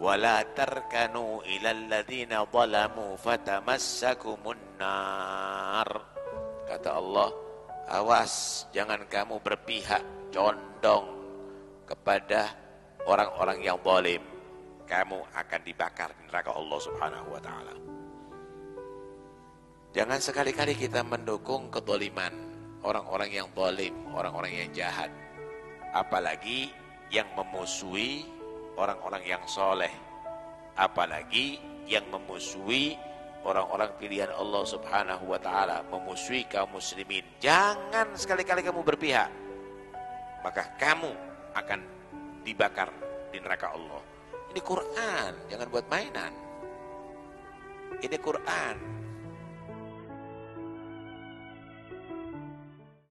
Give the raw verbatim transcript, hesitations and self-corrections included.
wala tarkanu ilal ladzina zalamu fatamassakumun nar. Kata Allah, awas jangan kamu berpihak condong kepada orang-orang yang zalim, kamu akan dibakar di neraka Allah Subhanahu wa taala. Jangan sekali-kali kita mendukung kezaliman orang-orang yang zalim, orang-orang yang jahat, apalagi yang memusuhi orang-orang yang soleh, apalagi yang memusuhi orang-orang pilihan Allah Subhanahu wa taala, memusuhi kaum muslimin. Jangan sekali-kali kamu berpihak, maka kamu akan dibakar di neraka Allah. Ini Quran, jangan buat mainan. Ini Quran.